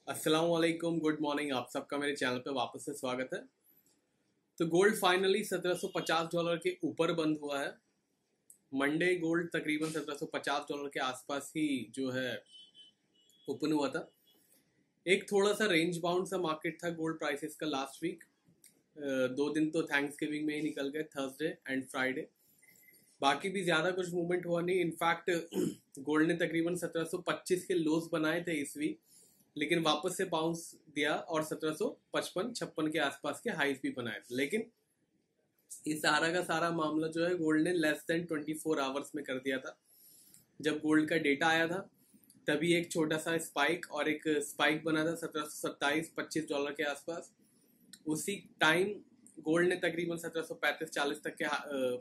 अस्सलाम वालेकुम, good morning. आप सबका मेरे चैनल पे वापस से स्वागत है। तो गोल्ड फाइनली $1750 के ऊपर बंद हुआ है। मंडे गोल्ड तकरीबन $1750 के आसपास ही जो है ओपन हुआ था। एक थोड़ा सा रेंज बाउंड सा मार्केट था गोल्ड प्राइसेस का लास्ट वीक। 2 दिन तो थैंक्स गिविंग में ही निकल गए, थर्सडे एंड फ्राइडे। बाकी भी ज़्यादा कुछ मूवमेंट हुआ नहीं। इनफैक्ट गोल्ड ने तकरीबन 1725 के लोज बनाए थे इस वीक, लेकिन वापस से बाउंस दिया और 1755-56 के आसपास के हाइस भी बनाए थे। लेकिन इस सारा का सारा मामला जो है गोल्ड ने लेस देन 24 आवर्स में कर दिया था। जब गोल्ड का डेटा आया था तभी एक छोटा सा स्पाइक और एक स्पाइक बना था $1727-25 के आसपास। उसी टाइम गोल्ड ने तकरीबन 1735-40 तक के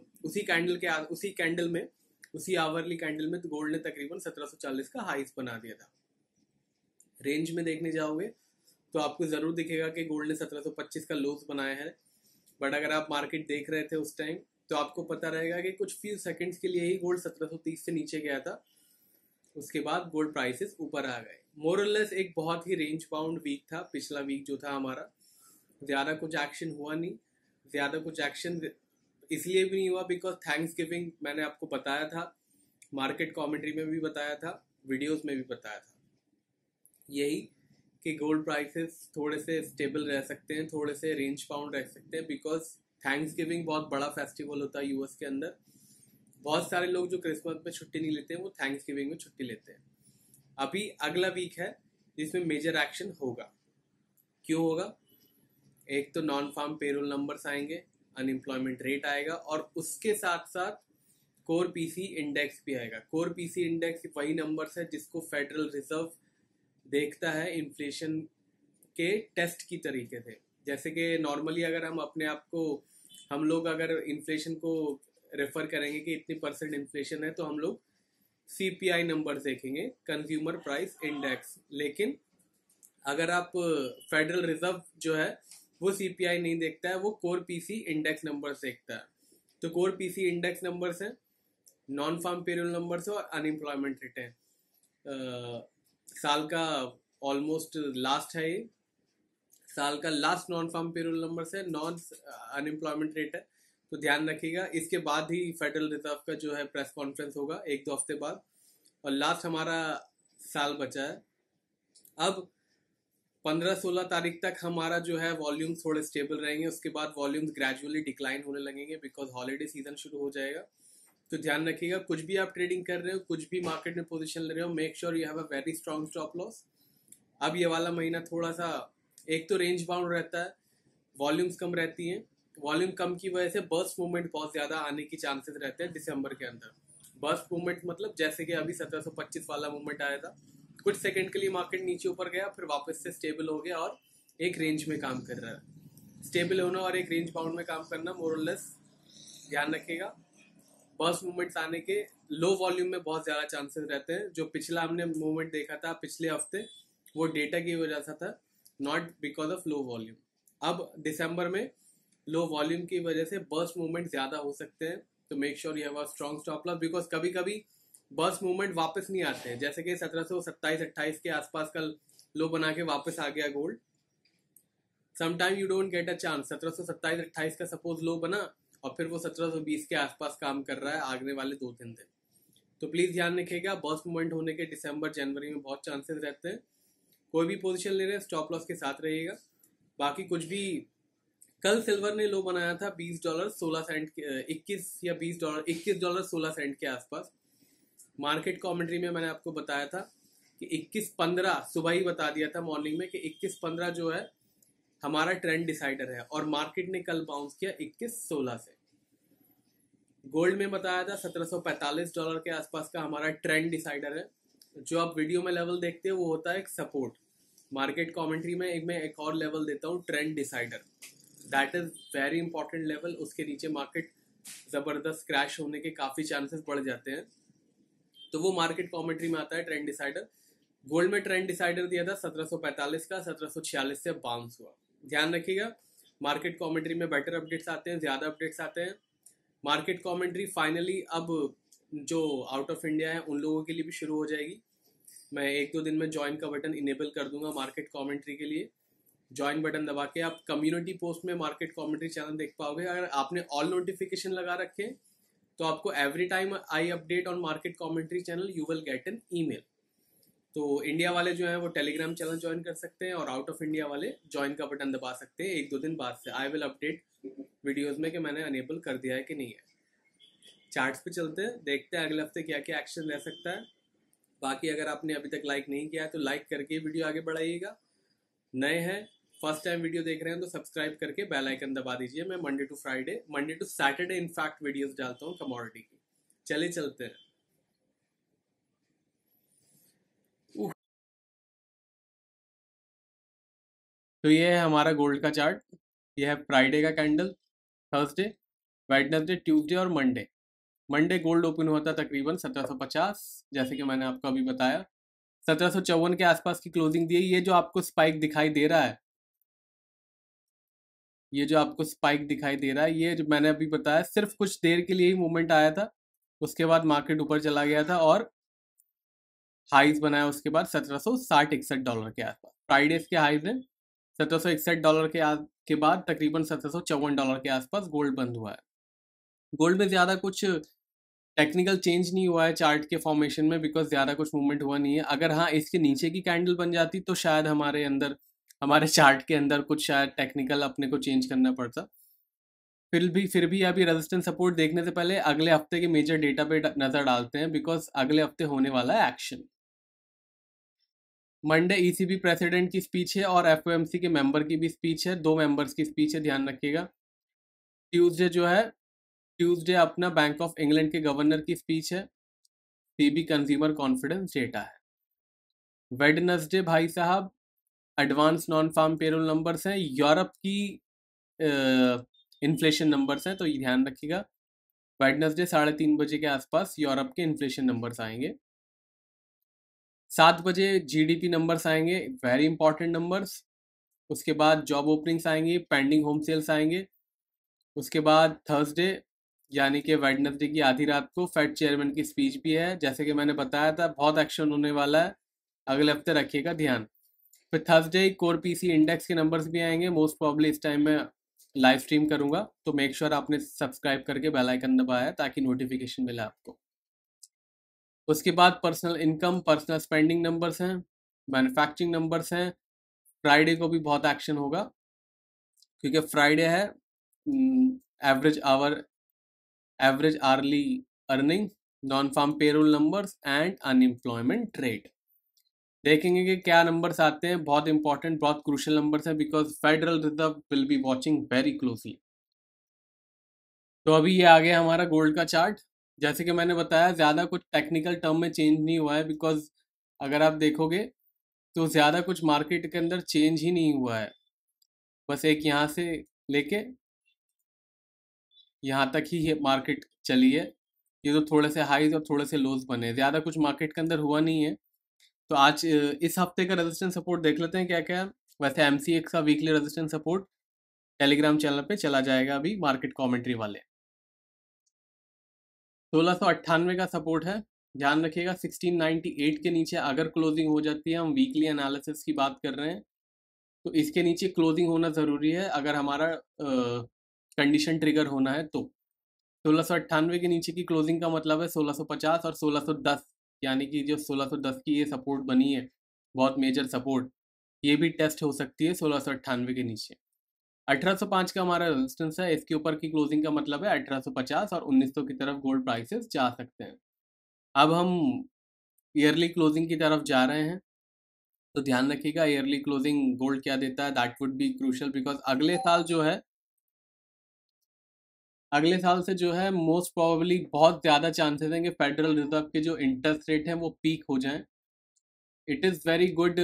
उसी आवरली कैंडल में तो गोल्ड ने तकरीबन 1740 का हाइस बना दिया था। रेंज में देखने जाओगे तो आपको ज़रूर दिखेगा कि गोल्ड ने 1725 का लोज बनाया है। बट अगर आप मार्केट देख रहे थे उस टाइम तो आपको पता रहेगा कि कुछ फ्यू सेकंड्स के लिए ही गोल्ड 1730 से नीचे गया था। उसके बाद गोल्ड प्राइसेस ऊपर आ गए। मोर और लेस एक बहुत ही रेंज बाउंड वीक था पिछला वीक जो था हमारा। ज़्यादा कुछ एक्शन हुआ नहीं। ज़्यादा कुछ एक्शन इसलिए भी नहीं हुआ बिकॉज थैंक्स गिविंग मैंने आपको बताया था, मार्केट कॉमेंट्री में भी बताया था, वीडियोस में भी बताया था यही कि गोल्ड प्राइसेस थोड़े से स्टेबल रह सकते हैं, थोड़े से रेंज बाउंड रह सकते हैं बिकॉज थैंक्स गिविंग बहुत बड़ा फेस्टिवल होता है यूएस के अंदर। बहुत सारे लोग जो क्रिसमस में छुट्टी नहीं लेते हैं वो थैंक्स गिविंग में छुट्टी लेते हैं। अभी अगला वीक है जिसमें मेजर एक्शन होगा। क्यों होगा? एक तो नॉन फार्म पेरोल नंबर्स आएंगे, अनएम्प्लॉयमेंट रेट आएगा और उसके साथ साथ कोर पीसी इंडेक्स भी आएगा। कोर पीसी इंडेक्स वही नंबर्स है जिसको फेडरल रिजर्व देखता है इन्फ्लेशन के टेस्ट की तरीके से। जैसे कि नॉर्मली अगर हम लोग अगर इन्फ्लेशन को रेफर करेंगे कि इतनी परसेंट इन्फ्लेशन है तो हम लोग सीपीआई नंबर देखेंगे, कंज्यूमर प्राइस इंडेक्स। लेकिन अगर आप फेडरल रिजर्व जो है वो सीपीआई नहीं देखता है, वो कोर पीसी इंडेक्स नंबर देखता है। तो कोर पीसी इंडेक्स नंबर्स है, नॉन फार्म पेरोल नंबर्स है और अनएम्प्लॉयमेंट रेट है। साल का ऑलमोस्ट लास्ट है, ये साल का last non farm payroll number से नॉन अनएम्प्लॉयमेंट रेट है। तो ध्यान रखिएगा, इसके बाद ही फेडरल रिजर्व का जो है प्रेस कॉन्फ्रेंस होगा 1-2 हफ्ते बाद। और लास्ट हमारा साल बचा है। अब 15-16 तारीख तक हमारा जो है वॉल्यूम्स थोड़े स्टेबल रहेंगे। उसके बाद वॉल्यूम्स ग्रेजुअली डिक्लाइन होने लगेंगे बिकॉज हॉलीडे सीजन शुरू हो जाएगा। तो ध्यान रखिएगा, कुछ भी आप ट्रेडिंग कर रहे हो, कुछ भी मार्केट में पोजीशन ले रहे हो, make sure you have a very strong stop loss. अब ये वाला महीना थोड़ा सा एक तो रेंज बाउंड रहता है, वॉल्यूम्स कम रहती हैं। वॉल्यूम कम की वजह से बर्स्ट मूवमेंट बहुत ज़्यादा आने की चांसेस रहते हैं दिसंबर के अंदर। बर्स्ट मूवमेंट मतलब जैसे कि अभी 1725 वाला मूवमेंट आया था, कुछ सेकंड के लिए मार्केट नीचे ऊपर गया, फिर वापस से स्टेबल हो गया और एक रेंज में काम कर रहा है। स्टेबल होना और एक रेंज बाउंड में काम करना मोर और लेस ध्यान रखिएगा। बर्स्ट मूवमेंट्स आने के लो वॉल्यूम में बहुत ज़्यादा चांसेस रहते हैं। जो पिछला हमने मूवमेंट देखा था पिछले हफ्ते, वो डेटा की वजह से था, not because of low volume. अब दिसंबर में लो वॉल्यूम की वजह से बर्स्ट मूवमेंट ज़्यादा हो सकते हैं। तो make sure you have a strong stop loss because कभी कभी बर्स्ट मूवमेंट वापस नहीं आते हैं। जैसे कि 1727-28 के आसपास का लो बना के वापस आ गया gold. Sometime you don't get a chance. 1727-28 का सपोज लो बना और फिर वो 1720 के आसपास काम कर रहा है आगने वाले 2-3 दिन। तो प्लीज़ ध्यान रखिएगा, बर्स्ट मूवमेंट होने के दिसंबर जनवरी में बहुत चांसेस रहते हैं। कोई भी पोजीशन ले रहे हैं स्टॉप लॉस के साथ रहिएगा। बाकी कुछ भी, कल सिल्वर ने लो बनाया था $20.16 21 या $20 $21.16 के आसपास। मार्केट कमेंट्री में मैंने आपको बताया था कि 21.15 सुबह ही बता दिया था मॉर्निंग में कि 21.15 जो है हमारा ट्रेंड डिसाइडर है और मार्केट ने कल बाउंस किया 21.16 से। गोल्ड में बताया था $1745 के आसपास का हमारा ट्रेंड डिसाइडर है। जो आप वीडियो में लेवल देखते हो वो होता है एक सपोर्ट। मार्केट कमेंट्री में मैं एक और लेवल देता हूँ, trend decider. That is very important level. उसके नीचे मार्केट जबरदस्त क्रैश होने के काफी चांसेस बढ़ जाते हैं। तो वो मार्केट कमेंट्री में आता है ट्रेंड डिसाइडर। गोल्ड में ट्रेंड डिसाइडर दिया था 1745 का, 1746 से बाउंस हुआ। ध्यान रखिएगा, मार्केट कमेंट्री में बेटर अपडेट्स आते हैं, ज्यादा अपडेट्स आते हैं। मार्केट कमेंट्री फाइनली अब जो आउट ऑफ इंडिया है उन लोगों के लिए भी शुरू हो जाएगी। मैं 1-2 दिन में ज्वाइन का बटन इनेबल कर दूंगा मार्केट कमेंट्री के लिए। ज्वाइन बटन दबा के आप कम्युनिटी पोस्ट में मार्केट कमेंट्री चैनल देख पाओगे। अगर आपने ऑल नोटिफिकेशन लगा रखे तो आपको every time I update on market commentary channel you will get an email. तो इंडिया वाले जो है वो टेलीग्राम चैनल ज्वाइन कर सकते हैं और आउट ऑफ इंडिया वाले ज्वाइन का बटन दबा सकते हैं 1-2 दिन बाद से। आई विल अपडेट वीडियोस में कि मैंने अनेबल कर दिया है कि नहीं है। चार्ट्स पे चलते हैं, देखते हैं अगले हफ्ते क्या क्या एक्शन रह सकता है। बाकी अगर आपने अभी तक लाइक नहीं किया है तो लाइक करके वीडियो आगे बढ़ाइएगा। नए हैं, फर्स्ट टाइम वीडियो देख रहे हैं तो सब्सक्राइब करके बेल आइकन दबा दीजिए। मैं Monday to Saturday in fact videos डालता हूँ कमोडिटी की। चलिए चलते हैं। तो ये है हमारा गोल्ड का चार्ट। ये है फ्राइडे का कैंडल, थर्सडे, वेडनेसडे, ट्यूसडे और मंडे। मंडे गोल्ड ओपन हुआ था तकरीबन 1750, जैसे कि मैंने आपको अभी बताया। 1754 के आसपास की क्लोजिंग दी है। ये जो आपको स्पाइक दिखाई दे रहा है, ये जो आपको स्पाइक दिखाई दे रहा है, ये जो मैंने अभी बताया सिर्फ कुछ देर के लिए ही मूवमेंट आया था। उसके बाद मार्केट ऊपर चला गया था और हाइज बनाया उसके बाद $1760-61 के आसपास। फ्राइडेज के हाइज है $1761 के बाद तकरीबन $1754 के आसपास गोल्ड बंद हुआ है। गोल्ड में ज़्यादा कुछ टेक्निकल चेंज नहीं हुआ है चार्ट के फॉर्मेशन में, बिकॉज ज़्यादा कुछ मूवमेंट हुआ नहीं है। अगर हाँ इसके नीचे की कैंडल बन जाती तो शायद हमारे चार्ट के अंदर कुछ शायद टेक्निकल अपने को चेंज करना पड़ता। फिर भी अभी रेजिस्टेंस सपोर्ट देखने से पहले अगले हफ्ते के मेजर डेटा पे नज़र डालते हैं, बिकॉज अगले हफ्ते होने वाला है एक्शन। मंडे ईसीबी प्रेसिडेंट की स्पीच है और एफओएमसी के मेंबर की भी स्पीच है। 2 मेंबर्स की स्पीच है, ध्यान रखिएगा। ट्यूसडे अपना बैंक ऑफ इंग्लैंड के गवर्नर की स्पीच है। सीबी कंज्यूमर कॉन्फिडेंस डेटा है। वेडनेसडे भाई साहब advance non farm payroll numbers हैं, यूरोप की इन्फ्लेशन नंबर्स हैं, तो ये ध्यान रखिएगा। वेडनेसडे 3:30 बजे के आसपास यूरोप के इन्फ्लेशन नंबर्स आएंगे। 7 बजे जीडीपी नंबर्स आएंगे, वेरी इंपॉर्टेंट नंबर्स। उसके बाद जॉब ओपनिंग्स आएंगी, पेंडिंग होम सेल्स आएंगे। उसके बाद थर्सडे यानी कि वेडनेसडे की आधी रात को फेड चेयरमैन की स्पीच भी है। जैसे कि मैंने बताया था बहुत एक्शन होने वाला है, अगले हफ्ते रखिएगा ध्यान। फिर थर्सडे कोर पीसी इंडेक्स के नंबर्स भी आएंगे। मोस्ट प्रॉब्ली इस टाइम में लाइव स्ट्रीम करूंगा, तो मेक श्योर आपने सब्सक्राइब करके बेल आइकन दबाया है ताकि नोटिफिकेशन मिले आपको। उसके बाद personal income, personal spending numbers हैं, मैन्युफैक्चरिंग नंबर्स हैं। फ्राइडे को भी बहुत एक्शन होगा क्योंकि फ्राइडे है average hourly earning, non farm payroll numbers and unemployment rate. देखेंगे कि क्या नंबर्स आते हैं। बहुत इंपॉर्टेंट, बहुत क्रूशियल नंबर्स हैं, because federal reserve will be watching very closely. तो अभी ये आ गया हमारा गोल्ड का चार्ट। जैसे कि मैंने बताया ज़्यादा कुछ टेक्निकल टर्म में चेंज नहीं हुआ है, बिकॉज अगर आप देखोगे तो ज़्यादा कुछ मार्केट के अंदर चेंज ही नहीं हुआ है। बस एक यहाँ से लेके यहाँ तक ही ये मार्केट चली है। ये तो थोड़े से हाईज और थोड़े से लोज बने, ज़्यादा कुछ मार्केट के अंदर हुआ नहीं है। तो आज इस हफ्ते का रेजिस्टेंस सपोर्ट देख लेते हैं क्या क्या है। वैसे MCX का weekly resistance support Telegram channel पे चला जाएगा अभी मार्केट कमेंट्री वाले। 1698 का सपोर्ट है, ध्यान रखिएगा। 1698 के नीचे अगर क्लोजिंग हो जाती है, हम वीकली एनालिसिस की बात कर रहे हैं, तो इसके नीचे क्लोजिंग होना ज़रूरी है अगर हमारा कंडीशन ट्रिगर होना है तो। 1698 के नीचे की क्लोजिंग का मतलब है 1650 और 1610, यानी कि जो 1610 की ये सपोर्ट बनी है बहुत मेजर सपोर्ट, ये भी टेस्ट हो सकती है 1698 के नीचे। 1805 का हमारा रेजिस्टेंस है, इसके ऊपर की क्लोजिंग का मतलब है 1850 और 1900 की तरफ गोल्ड प्राइसेस जा सकते हैं। अब हम ईयरली क्लोजिंग की तरफ जा रहे हैं, तो ध्यान रखिएगा ईयरली क्लोजिंग गोल्ड क्या देता है, that would be crucial, because अगले साल से जो है मोस्ट प्रोबेबली बहुत ज़्यादा चांसेस हैं कि फेडरल रिजर्व के जो इंटरेस्ट रेट हैं वो पीक हो जाएं। It is very good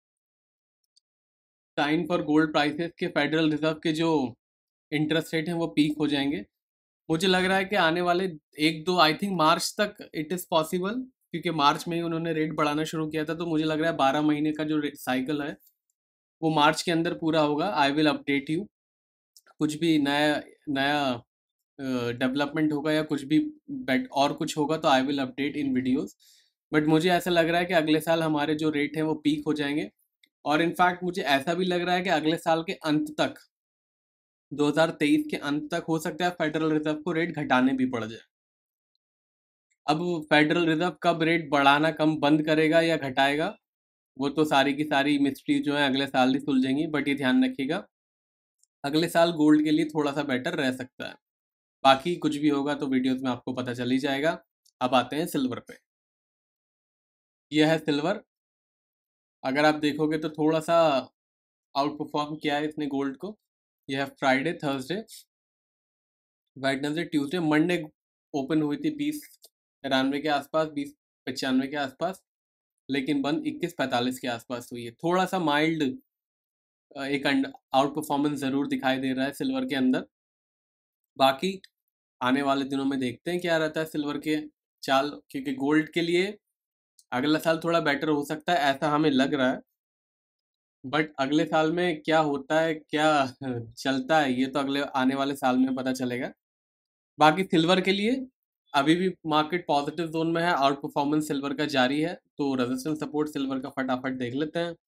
sign for gold prices के फेडरल रिजर्व के जो इंटरेस्ट रेट हैं वो पीक हो जाएंगे। मुझे लग रहा है कि आने वाले 1-2 आई थिंक मार्च तक इट इज़ पॉसिबल, क्योंकि मार्च में ही उन्होंने रेट बढ़ाना शुरू किया था। तो मुझे लग रहा है 12 महीने का जो साइकिल है वो मार्च के अंदर पूरा होगा। आई विल अपडेट यू, कुछ भी नया नया डेवलपमेंट होगा या कुछ भी बेट और कुछ होगा तो I will update in videos. But मुझे ऐसा लग रहा है कि अगले साल हमारे जो रेट हैं वो पीक हो जाएंगे, और इनफैक्ट मुझे ऐसा भी लग रहा है कि अगले साल के अंत तक, 2023 के अंत तक हो सकता है फेडरल रिजर्व को रेट घटाने भी पड़ जाए। अब फेडरल रिजर्व कब रेट बढ़ाना कम बंद करेगा या घटाएगा, वो तो सारी की सारी मिस्ट्री जो है अगले साल ही सुलझेंगी। बट ये ध्यान रखिएगा, अगले साल गोल्ड के लिए थोड़ा सा बेटर रह सकता है। बाकी कुछ भी होगा तो वीडियोस में आपको पता चल ही जाएगा। अब आते हैं सिल्वर पे। यह है सिल्वर। अगर आप देखोगे तो थोड़ा सा आउट परफॉर्म किया है इसने गोल्ड को। यह है Friday, Thursday, Wednesday, Tuesday, Monday open हुई थी 2093 के आसपास, 2095 के आसपास, लेकिन बंद 2145 के आसपास हुई है। थोड़ा सा माइल्ड एक आउट परफॉर्मेंस ज़रूर दिखाई दे रहा है सिल्वर के अंदर। बाकी आने वाले दिनों में देखते हैं क्या रहता है सिल्वर के चाल, क्योंकि गोल्ड के लिए अगला साल थोड़ा बेटर हो सकता है ऐसा हमें लग रहा है। बट अगले साल में क्या होता है, क्या चलता है, ये तो अगले आने वाले साल में पता चलेगा। बाकी सिल्वर के लिए अभी भी मार्केट पॉजिटिव जोन में है, आउट परफॉर्मेंस सिल्वर का जारी है। तो रेजिस्टेंस सपोर्ट सिल्वर का फटाफट देख लेते हैं।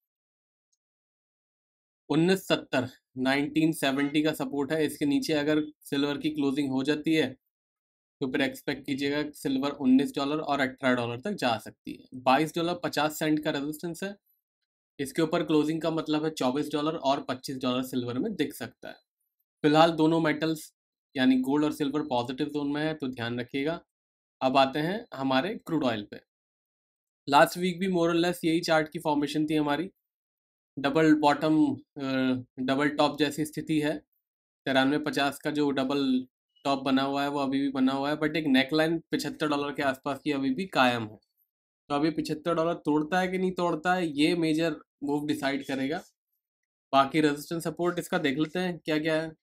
1970 1970 का सपोर्ट है, इसके नीचे अगर सिल्वर की क्लोजिंग हो जाती है तो फिर एक्सपेक्ट कीजिएगा सिल्वर $19 और $18 तक जा सकती है। $22.50 का रेजिस्टेंस है, इसके ऊपर क्लोजिंग का मतलब है $24 और $25 सिल्वर में दिख सकता है। फिलहाल दोनों मेटल्स यानी गोल्ड और सिल्वर पॉजिटिव जोन में है, तो ध्यान रखिएगा। अब आते हैं हमारे क्रूड ऑयल पे। लास्ट वीक भी मोर और लेस यही चार्ट की फॉर्मेशन थी हमारी, डबल बॉटम डबल टॉप जैसी स्थिति है। 93.50 का जो डबल टॉप बना हुआ है वो अभी भी बना हुआ है, बट एक नेकलाइन $75 के आसपास की अभी भी कायम है। तो अभी $75 तोड़ता है कि नहीं तोड़ता है, ये मेजर मूव डिसाइड करेगा। बाकी रेजिस्टेंस सपोर्ट इसका देख लेते हैं क्या क्या है।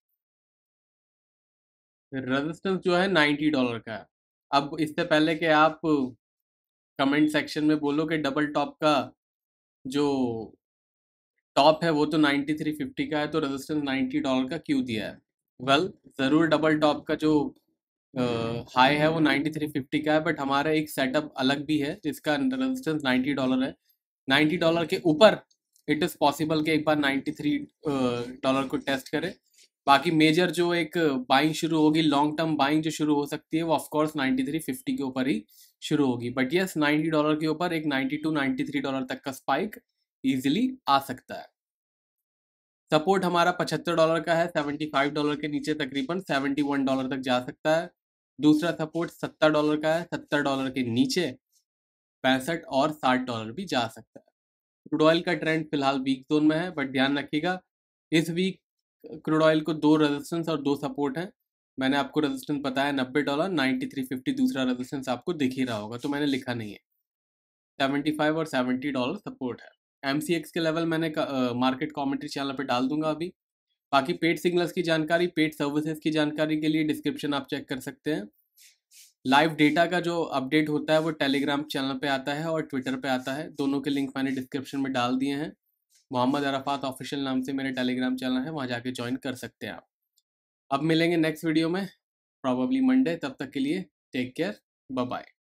रेजिस्टेंस जो है $90 का है। अब इससे पहले कि आप कमेंट सेक्शन में बोलो कि डबल टॉप का जो टॉप है वो तो 9350 का है, तो रेजिस्टेंस $90 का क्यों दिया है? वेल, ज़रूर डबल टॉप का जो हाई है वो 9350 का है, बट हमारा एक सेटअप अलग भी है जिसका रेजिस्टेंस $90 है। $90 के ऊपर इट इज़ पॉसिबल कि एक बार $93 को टेस्ट करे। बाकी मेजर जो एक बाइंग शुरू होगी, लॉन्ग टर्म बाइंग जो शुरू हो सकती है वो ऑफकोर्स 9350 के ऊपर ही शुरू होगी। बट यस, $90 के ऊपर एक $92-93 तक का स्पाइक ईजिली आ सकता है। सपोर्ट हमारा $75 का है, $75 के नीचे तकरीबन $71 तक जा सकता है। दूसरा सपोर्ट $70 का है, $70 के नीचे $65 और $60 भी जा सकता है। क्रूड ऑयल का ट्रेंड फिलहाल वीक जोन में है, बट ध्यान रखिएगा इस वीक क्रूड ऑयल को 2 रेजिस्टेंस और 2 सपोर्ट हैं। मैंने आपको रेजिस्टेंस बताया $90, 9350 दूसरा रेजिस्टेंस आपको दिख ही रहा होगा, तो मैंने लिखा नहीं है। 75 और $70 सपोर्ट है। MCX के लेवल मैंने मार्केट कमेंट्री चैनल पे डाल दूंगा अभी। बाकी पेड सिग्नल्स की जानकारी, पेड सर्विसेज की जानकारी के लिए डिस्क्रिप्शन आप चेक कर सकते हैं। लाइव डेटा का जो अपडेट होता है वो टेलीग्राम चैनल पे आता है और ट्विटर पे आता है, दोनों के लिंक मैंने डिस्क्रिप्शन में डाल दिए हैं। मोहम्मद अरफात ऑफिशियल नाम से मेरे टेलीग्राम चैनल है, वहाँ जाके ज्वाइन कर सकते हैं आप। अब मिलेंगे नेक्स्ट वीडियो में, प्रॉबेबली मंडे। तब तक के लिए टेक केयर, बाय बाय।